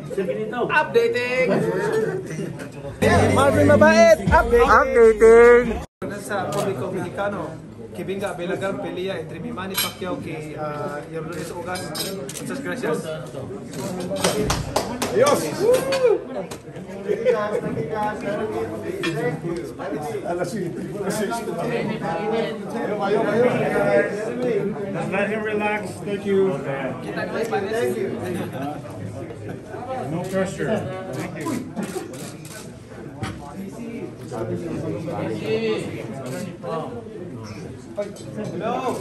Updating! Marvin Mabait! Updating! Sa publiko Amerikano, Kibinga Belagang pelea entre Manny Pacquiao y Lorenzo Ugas. Muchas gracias. Adiós. Just let him relax. Thank you. No pressure. Thank you. Hello.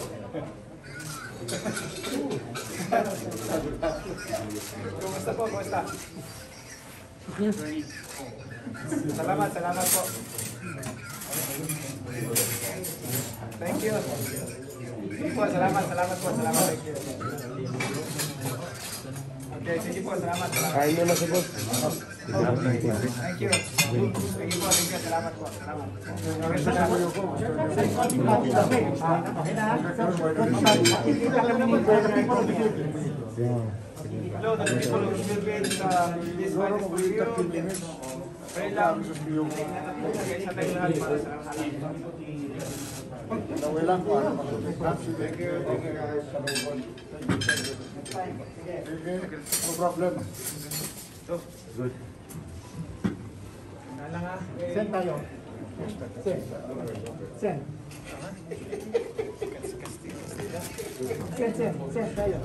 Kumusta po? Kumusta? Salamat po. Thank you. Sige po, salamat po. Thank you. Okay, sige po, salamat. Kain mo na si boss. Thank you. Sige po, salamat po. Hello, the people who will be in this one video. Pray lang. Sa tayo lahat para sa Thank you guys. No problem. Good. Send tayo. Send tayo.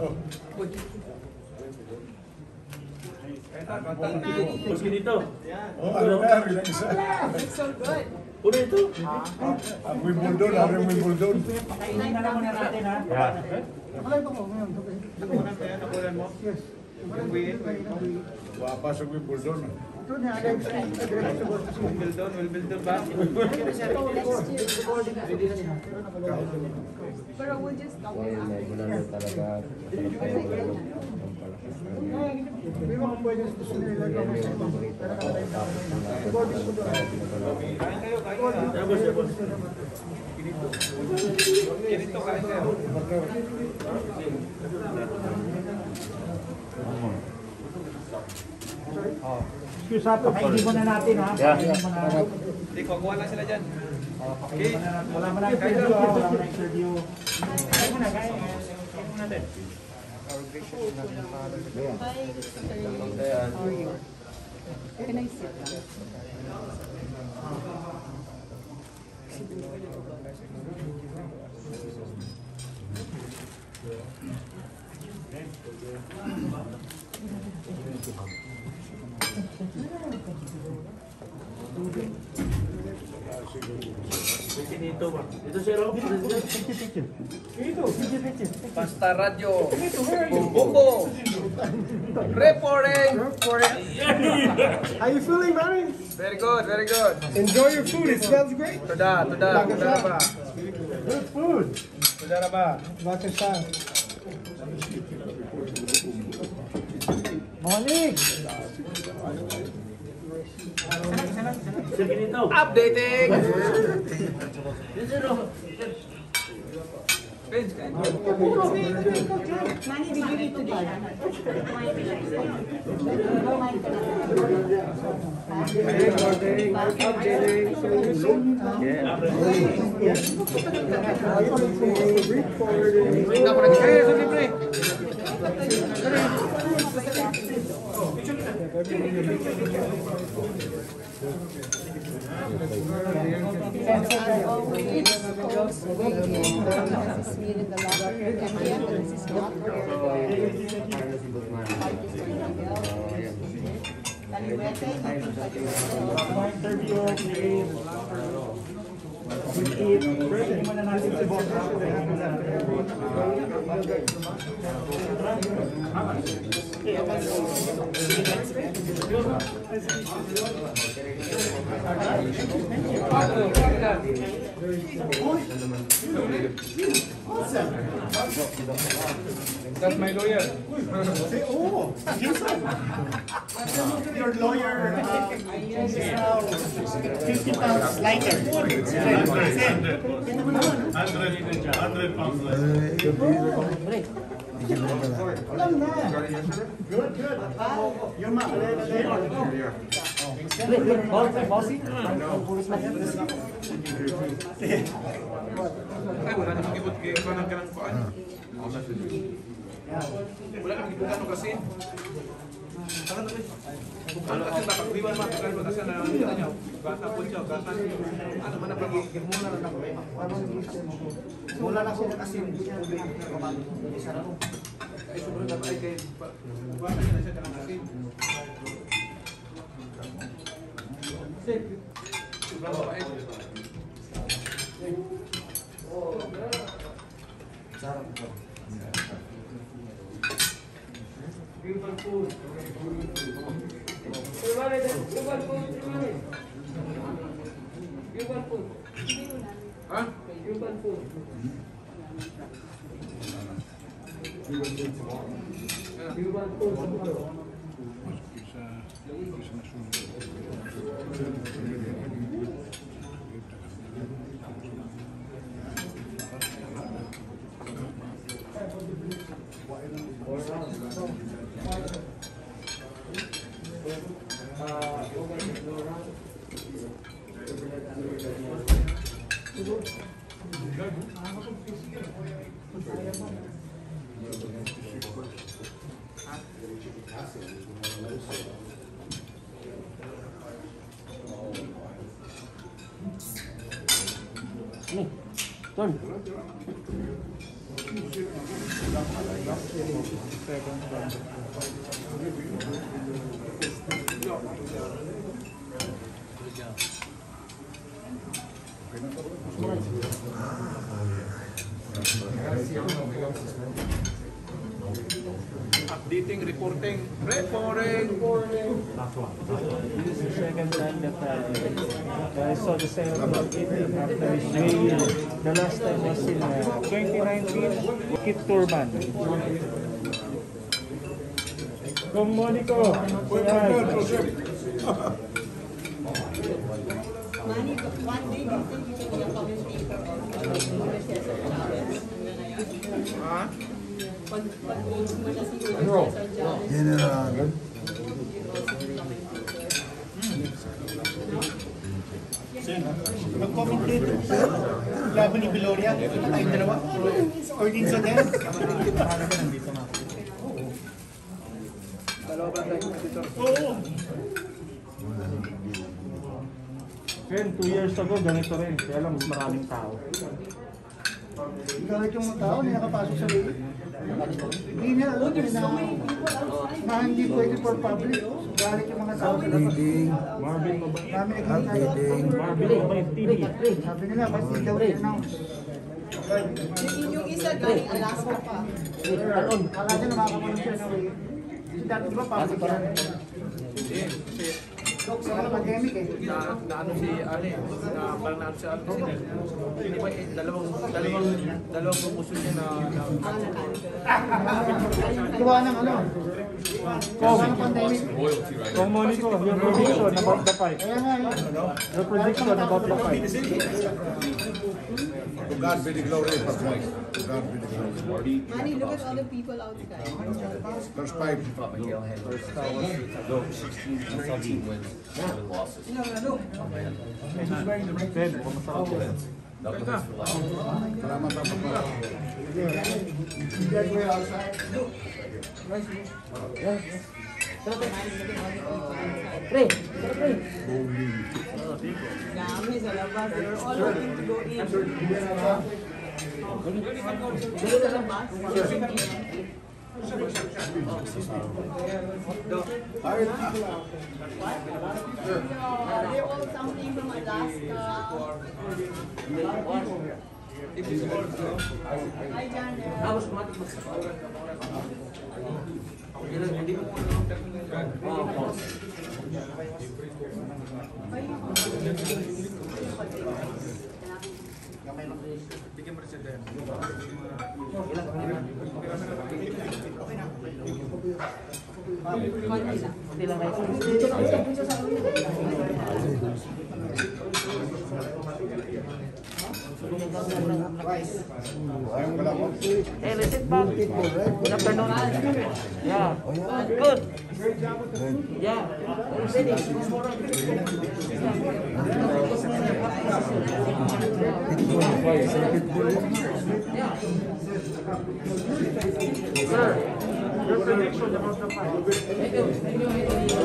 Meski dito. Oh, ano na, bilang isa. It's so good. Uno ito. Ang Wimbledon, ang Wimbledon. Pakainin na naman natin ha. Nakulan mo? Yes. Wapa sa Wimbledon. Wimbledon ba? Pero we'll just go. Ganito kain kayo. Excuse ha, pakainin mo na natin ha. Hindi, kukuha lang sila dyan. Okay. Wala mo na interview ha. Wala mo na interview. Kain mo na, kain mo natin. Can I sit down? Dito ba? Dito si Rob. Basta Radio. Bumbo. Reporting. How you feeling, Manny? Very good, very good. Enjoy your food. It smells great. Tuda ba? Good food. Tuda ba? Bakasha. Morning. Updating. Manny, did you need to buy? That's my lawyer. Oh, your lawyer is now 50 pounds lighter. 100 pounds lighter. Alam na. Good, good. Your mom. Bossy? Ay, wala namang ibot kay kanang kanang paan. Wala kang ibukan ng kasi. Ano kasi nakakriwan man kasi na niya. Gata po siya, gata. Ano man ang muna na lang. Wala na siya kasi Ay sobrang dapat kay bata niya siya kanang kasi. Sobrang babae. Hah? Updating, reporting. This is the second time that I saw the same after his jail. The last time was in 2019, Kit Turban. Kung Monico, say hi. Manny, one day do you think you can be a commentator on Cesar Chavez? Ha? Pag-age mo na si Cesar Chavez. mag-commentate laban ni Gloria. Tayong dalawa. Or din sa din. Oo. Ken, 2 years ago, ganito rin. Kaya lang, mas maraming tao. Kahit yung mga tao na nakapasok sa loob. Hindi niya alam na hindi pwede for public. Galit yung mga tao sa labas. Marvin, mabait. Dami nagkikita. Marvin, mabait TV. Sabi nila, ba't hindi daw i-announce? Yung isa galing Alaska pa. Kala niya na makakapunod siya sa way. Si dati di ba public yan? Dok, sa mga pandemic eh. Na ano si Ali, na parang na ano si Ali kasi hindi ba dalawang promotion niya na Gawa ng ano? Gawa ng pandemic. Kung Monico, your prediction about the fight. Kaya nga eh. Your prediction about the fight. To God be the glory, Pastor. To God be the glory. Manny, look at all the people outside. Verse 5. Go 16 wins, 7 losses. Ken, masarap yan. Double hits for losses. Salamat ang Papa. Dami sa labas. They're all looking to go in. Dito sa labas. They're all something from Alaska. Hi, Janet. bigyan mo rin siya din. Hindi lang kayo. Hey, reset back. Good afternoon. Yeah. Good. Yeah. Sir, your prediction about the fight.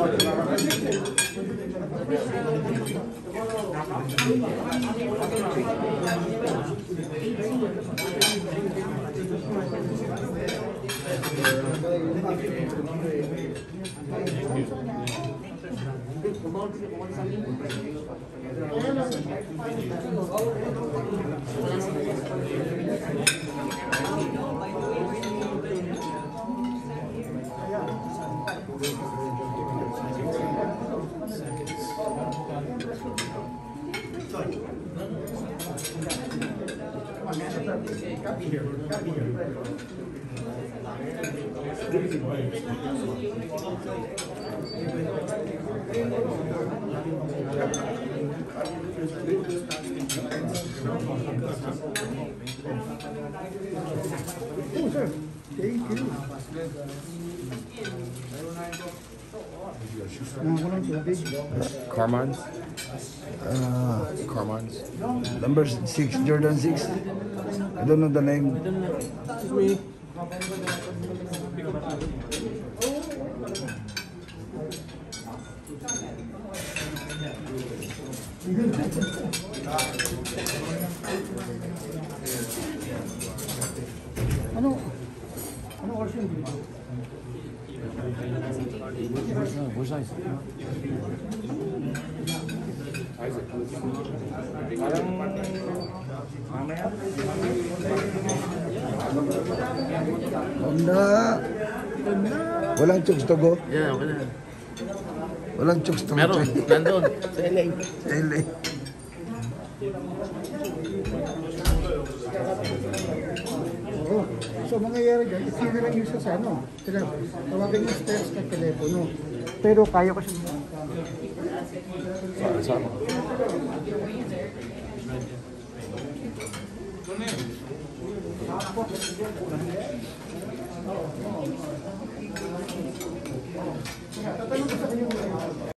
Oh, sir. Thank you. Nakakulang tubig. Carmines? Carmines? Number 6, Jordan 6. I don't know the name. Ano oras yun? Where's Isaac? Parang mamaya. Honda. Walang chooks to go. Yeah, wala. Walang chooks to go. Meron, nandun. Sa LA. Sa LA. Oo. So, mangyayari dyan, i-clear lang yung sa ano. Sila, tawagan yung steps ng telepono. Pero kaya ko siya. Tatanong ko sa kanya.